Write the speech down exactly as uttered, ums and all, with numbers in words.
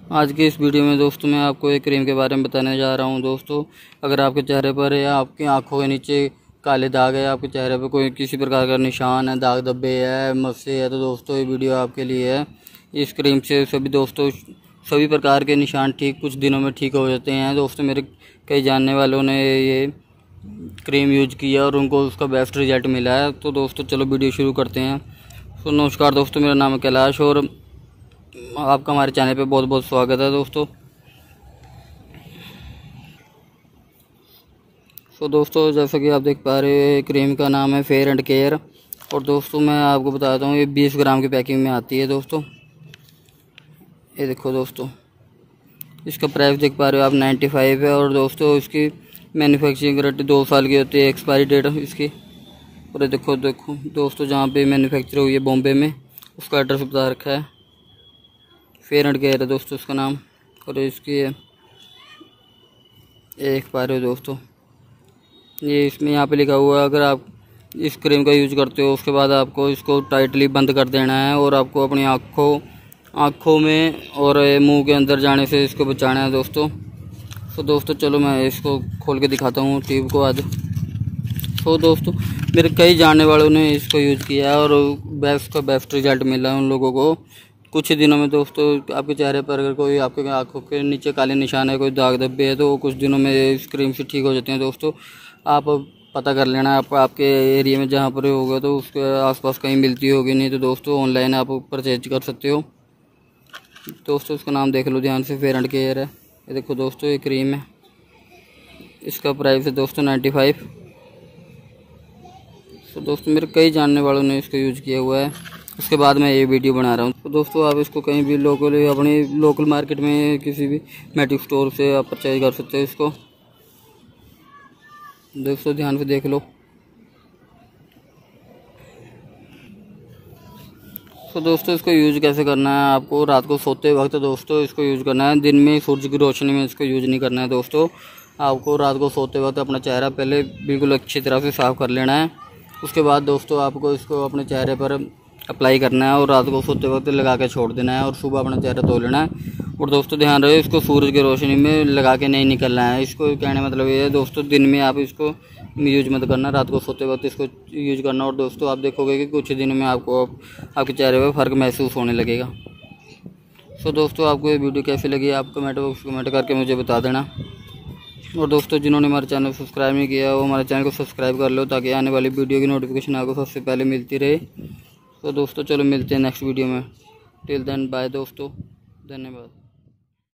आज की इस वीडियो में दोस्तों मैं आपको एक क्रीम के बारे में बताने जा रहा हूं। दोस्तों अगर आपके चेहरे पर या आपकी आंखों के नीचे काले दाग है, आपके चेहरे पर कोई किसी प्रकार का निशान है, दाग धब्बे है, मस्से है, तो दोस्तों ये वीडियो आपके लिए है। इस क्रीम से सभी दोस्तों सभी प्रकार के निशान ठीक कुछ दिनों में ठीक हो जाते हैं। दोस्तों मेरे कई जानने वालों ने ये क्रीम यूज किया और उनको उसका बेस्ट रिजल्ट मिला है। तो दोस्तों चलो वीडियो शुरू करते हैं। तो नमस्कार दोस्तों, मेरा नाम है कैलाश और आपका हमारे चैनल पे बहुत बहुत स्वागत है दोस्तों। तो दोस्तों जैसा कि आप देख पा रहे हो, क्रीम का नाम है फेयर एंड केयर। और दोस्तों मैं आपको बताता हूँ, ये बीस ग्राम की पैकिंग में आती है दोस्तों। ये देखो दोस्तों, इसका प्राइस देख पा रहे हो आप नाइन्टी फाइव है। और दोस्तों इसकी मैन्युफैक्चरिंग गारंटी दो साल की होती है, एक्सपायरी डेट इसकी। और ये देखो देखो दोस्तों, जहाँ पे मैन्युफैक्चर हुई है बॉम्बे में, उसका एड्रेस बता रखा है। फेयर एंड केयर है दोस्तों उसका नाम। और इसकी ये देख पा रहे हो दोस्तों, ये इसमें यहाँ पे लिखा हुआ है, अगर आप इस क्रीम का यूज करते हो उसके बाद आपको इसको टाइटली बंद कर देना है और आपको अपनी आँखों आँखों में और मुंह के अंदर जाने से इसको बचाना है दोस्तों। तो दोस्तों चलो मैं इसको खोल के दिखाता हूँ ट्यूब को आज। तो दोस्तों मेरे कई जानने वालों ने इसको यूज़ किया है और बेस्ट का बेस्ट रिजल्ट मिला है उन लोगों को। कुछ ही दिनों में दोस्तों आपके चेहरे पर अगर कोई आपके आँखों के नीचे काले निशान है, कोई दाग धब्बे है, तो कुछ दिनों में इस क्रीम से ठीक हो जाते हैं दोस्तों। आप पता कर लेना आप आपके एरिया में जहाँ पर होगा तो उसके आसपास कहीं मिलती होगी, नहीं तो दोस्तों ऑनलाइन आप परचेज कर सकते हो। दोस्तों उसका नाम देख लो ध्यान से, फेयर एंड केयर है। ये देखो दोस्तों ये क्रीम है, इसका प्राइस है दोस्तों नाइन्टी फाइव। तो दोस्तों मेरे कई जानने वालों ने इसको यूज़ किया हुआ है, उसके बाद मैं ये वीडियो बना रहा हूँ। तो दोस्तों आप इसको कहीं भी लोकल अपनी लोकल मार्केट में किसी भी मेडिकल स्टोर से आप परचेज कर सकते हो इसको। दोस्तों ध्यान से देख लो। तो दोस्तों इसको यूज़ कैसे करना है, आपको रात को सोते वक्त दोस्तों इसको यूज़ करना है। दिन में सूरज की रोशनी में इसको यूज़ नहीं करना है दोस्तों। आपको रात को सोते वक्त अपना चेहरा पहले बिल्कुल अच्छी तरह से साफ़ कर लेना है। उसके बाद दोस्तों आपको इसको अपने चेहरे पर अप्लाई करना है और रात को सोते वक्त लगा के छोड़ देना है और सुबह अपना चेहरा धो लेना है। और दोस्तों ध्यान रहे, इसको सूरज की रोशनी में लगा के नहीं निकलना है। इसको कहने मतलब ये है दोस्तों, दिन में आप इसको यूज मत करना, रात को सोते वक्त इसको यूज करना। और दोस्तों आप देखोगे कि कुछ दिनों में आपको आपके चेहरे पर फ़र्क महसूस होने लगेगा। सो दोस्तों आपको ये वीडियो कैसी लगी आप कमेंट बॉक्स कमेंट करके मुझे बता देना। और दोस्तों जिन्होंने हमारे चैनल को सब्सक्राइब नहीं किया वो हमारे चैनल को सब्सक्राइब कर लो, ताकि आने वाली वीडियो की नोटिफिकेशन आपको सबसे पहले मिलती रहे। तो दोस्तों चलो मिलते हैं नेक्स्ट वीडियो में। टिल देन बाय दोस्तों, धन्यवाद।